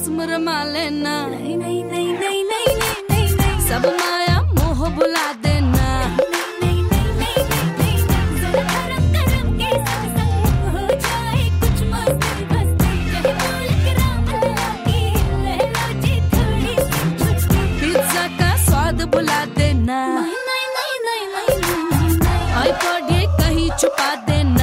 जिस्म रमा लेना, नहीं नहीं नहीं नहीं नहीं नहीं नहीं, सब माया मोह बुला देना, नहीं नहीं नहीं नहीं नहीं, जरा करम करम के संग संग हो जाए कुछ मस्ती बस्ती, यही बोल के राम लला की ले लो जी थोड़ी सी छुट्टी, पिज्जा का स्वाद बुला देना, नहीं नहीं नहीं नहीं नहीं नहीं, आईपॉड ये कहीं छुपा देना,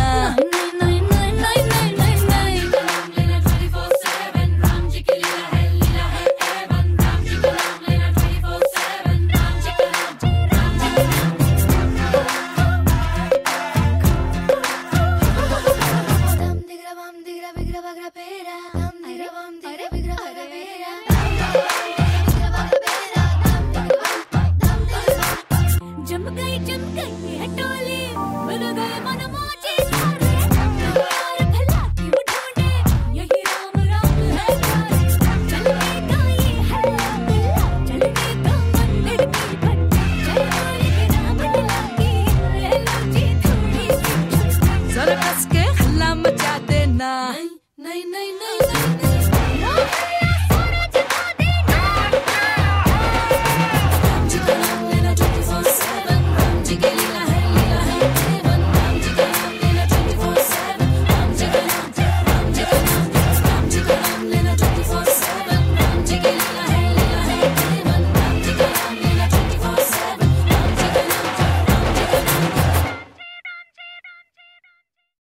नहीं नहीं